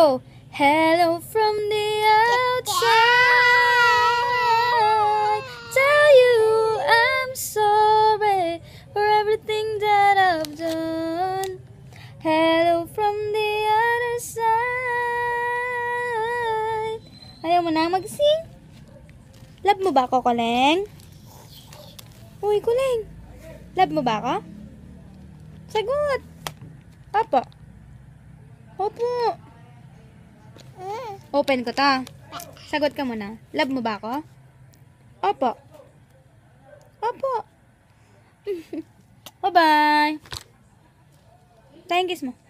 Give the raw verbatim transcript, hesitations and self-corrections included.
Go! Hello from the outside. Tell you I'm sorry for everything that I've done. Hello from the other side. Ayaw mo na mag-sing? Love mo ba ako, Kuleng? Uy, Kuleng. Love mo ba ako? Sagot. Opo. Opo. Open ko ta. Sagot ka muna. Love mo ba ako? Opo. Opo. Bye-bye. Thank you, mo.